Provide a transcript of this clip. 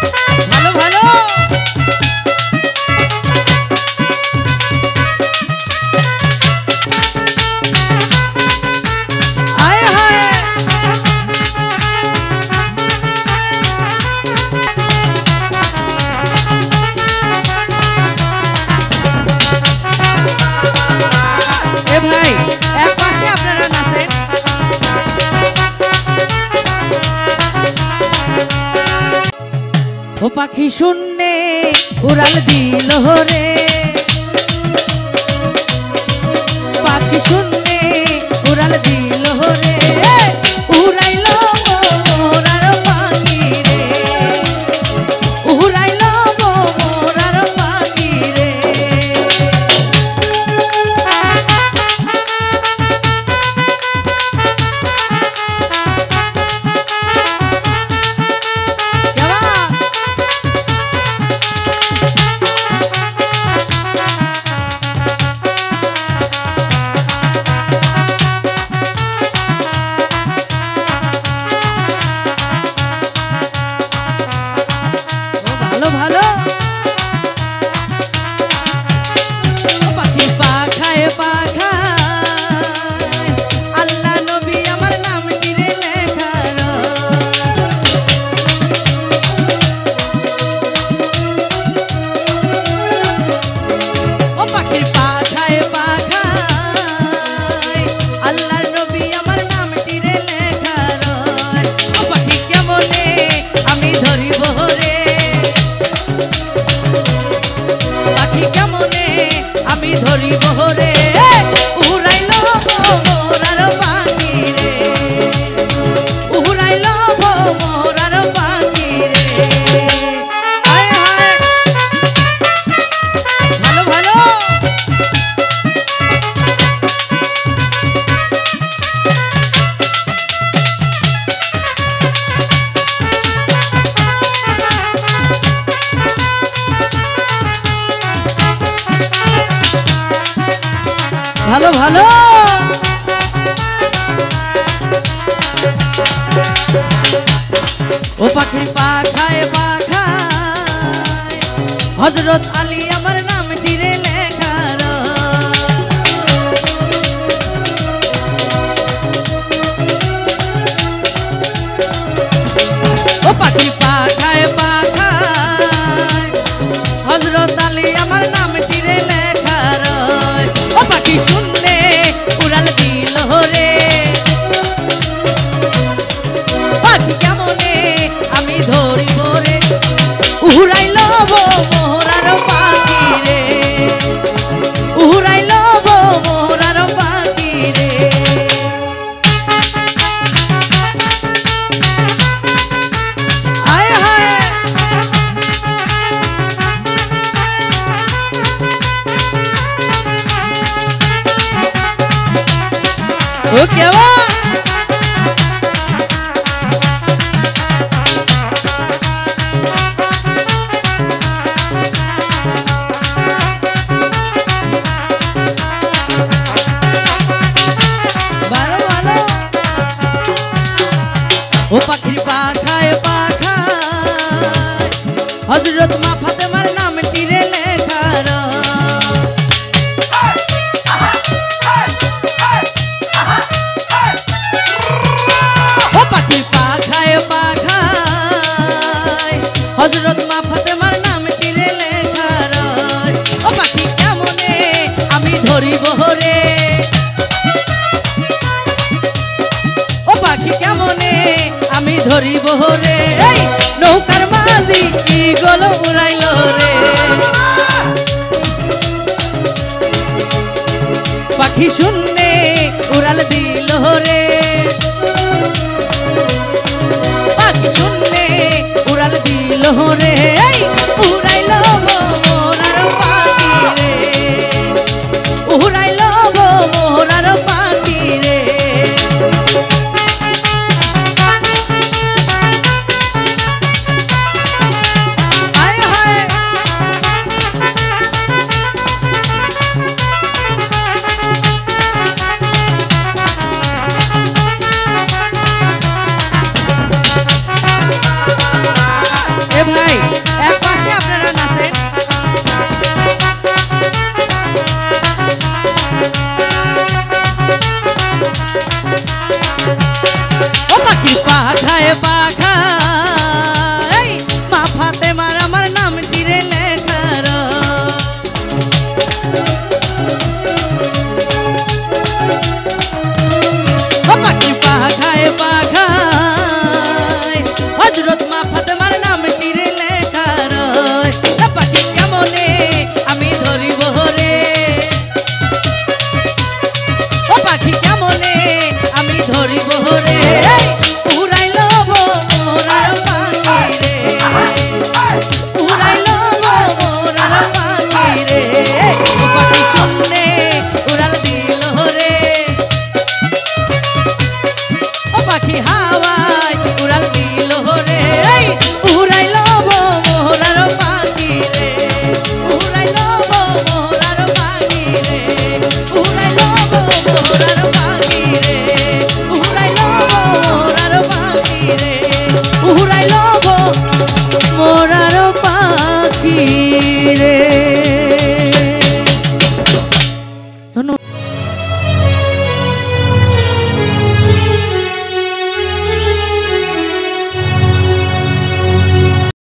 ভালো ভালো আয় হায় এ ভাই এক পাশে আপনারা নাচেন ও পাখি শূন্যে উড়াল দিল রে পাখি শূন্যে উড়াল দিল রে উড়াইল মোরার পাখি রে উড়াইল মোরার পাখি রে ভালো ভালো পাখি পাখায় পাখায় আল্লাহ নবী আমার নাম টিরে লেখার ও পাখির পাখায় পাখায় আল্লাহ নবী আমার নাম টিরে লেখার ও পাখি কেমনে আমি ধরিব রে পাখি কেমনে আমি ধরিব রে উড়াইল মোরার পাখি রে উড়াইল মোরার পাখি রে হায় হায় ভালো ভালো ভালো ভালো ও পাখির পাখায় পাখায় হযরত আলী আমার নাম টিরে লেখার ও পাখির পাখায় পাখায় হযরত আলী আমার নাম টিরে লেখার ও পাখি শূন্যে উড়াল দিল রে পাখি কেমনে আমি ধরিব রে উড়াইল মোরার পাখি রে উড়াইল মোরার পাখি রে আয় হায় ও কেবা ভালো ভালো ও পাখির পাখায় পাখায় হযরত মা ফাতেমার নাম টিরে লেখার ও পাখির পাখায় পাখায় হযরত মা ফাতেমার নাম টিরে লেখার ও পাখি কেমনে আমি ধরিব রে ও পাখি কেমনে আমি ধরিব রে এই নৌকার মাঝি কি গোল উড়াইল রে পাখি শূন্যে উড়াল দিল রে পাখি শূন্যে উড়াল দিল রে